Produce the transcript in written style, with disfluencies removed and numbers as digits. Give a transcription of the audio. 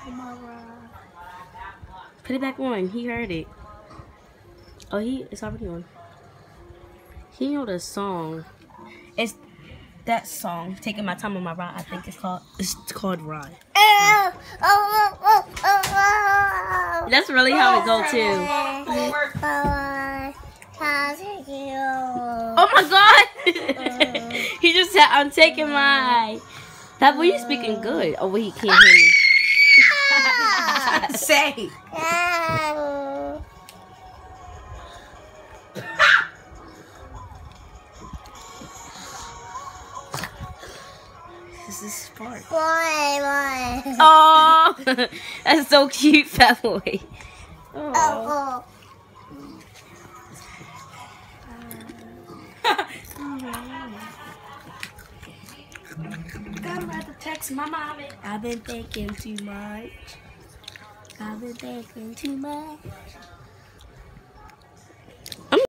my ride. Put it back on. He heard it. Oh, it's already on. He know the song. It's that song. Taking my time on my ride. I think it's called. It's called Ride. That's really how it go too. Oh my God! He just said, "I'm taking my." That boy, you speaking good. Oh, wait, he can't hear me. Say. This is Spark. Oh, that's so cute, fat boy. Oh. I'm about to text my mommy. I've been thinking too much. I've been thinking too much.